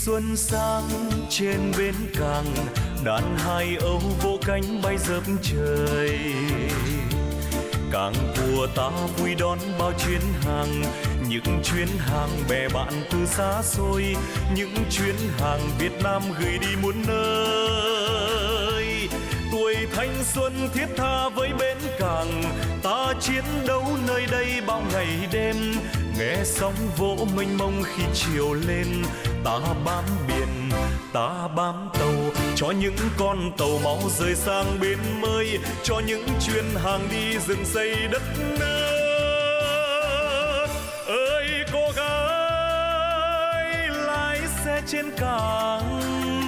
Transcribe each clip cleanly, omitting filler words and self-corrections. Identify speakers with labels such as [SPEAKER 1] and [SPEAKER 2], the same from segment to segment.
[SPEAKER 1] xuân sang trên bến cảng, đàn hai âu vỗ cánh bay dợp trời. Cảng của ta vui đón bao chuyến hàng, những chuyến hàng bè bạn từ xa xôi, những chuyến hàng Việt Nam gửi đi muôn nơi. Tuổi thanh xuân thiết tha với bến cảng, ta chiến đấu nơi đây bao ngày đêm. Nghe sóng vỗ mênh mông khi chiều lên, ta bám biển, ta bám tàu, cho những con tàu máu rời sang bến mới, cho những chuyến hàng đi rừng xây đất nước. Ơi cô gái lái xe trên cảng,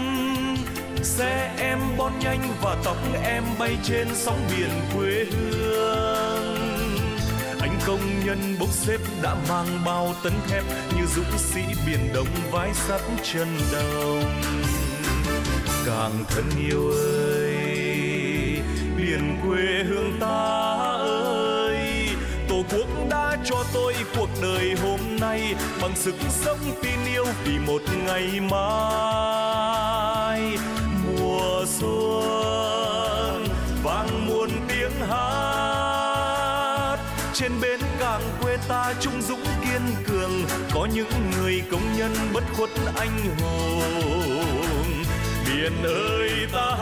[SPEAKER 1] xe em bon nhanh và tóc em bay trên sóng biển quê hương. Anh công nhân bốc xếp đã mang bao tấn thép, như dũng sĩ biển Đông vái sắt chân đồng. Càng thân yêu ơi, biển quê hương ta ơi, Tổ quốc đã cho tôi cuộc đời hôm nay, bằng sức sống tin yêu vì một ngày mai. Mùa xuân vang muôn tiếng hát, trên bến cảng quê ta trung dũng kiên cường, có những người công nhân bất khuất anh hùng. Biển ơi ta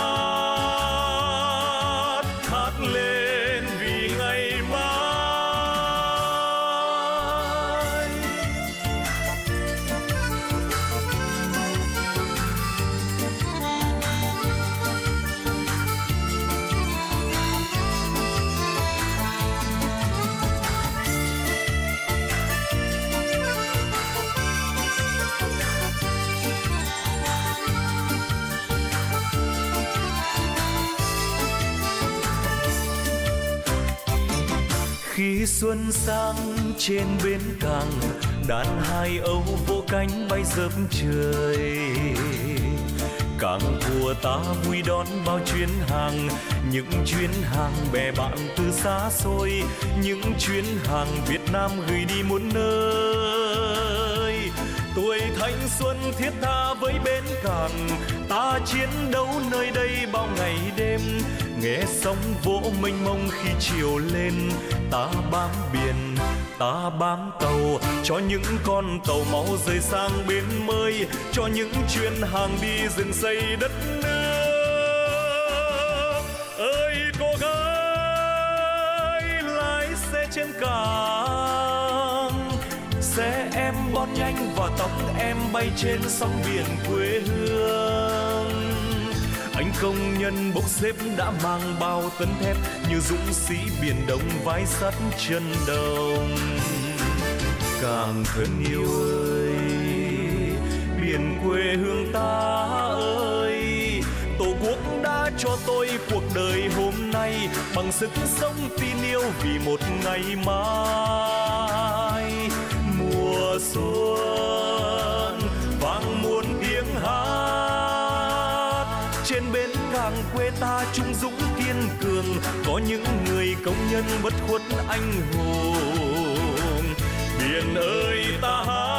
[SPEAKER 1] hát, hát lên vì ngày mai. Khi xuân sang trên bến cảng, đàn hai âu vỗ cánh bay dợp trời. Cảng của ta vui đón bao chuyến hàng, những chuyến hàng bè bạn từ xa xôi, những chuyến hàng Việt Nam gửi đi muôn nơi. Tuổi thanh xuân thiết tha với bến cảng, ta chiến đấu nơi đây bao ngày đêm. Nghe sóng vỗ mênh mông khi chiều lên, ta bám biển, ta bám tàu, cho những con tàu máu rời sang bến mới, cho những chuyến hàng đi rừng xây đất nước. Ơi cô gái lái xe trên cảng, xe em bon nhanh và tóc em bay trên sóng biển quê hương. Anh công nhân bốc xếp đã mang bao tấn thép, như dũng sĩ biển Đông vái sắt chân đồng. Càng thân yêu ơi, biển quê hương ta ơi, Tổ quốc đã cho tôi cuộc đời hôm nay, bằng sức sống tin yêu vì một ngày mai. Mùa xuân vang muôn tiếng hát, trên bến cảng quê ta trung dũng kiên cường, có những người công nhân bất khuất anh hùng. Biển ơi ta hát,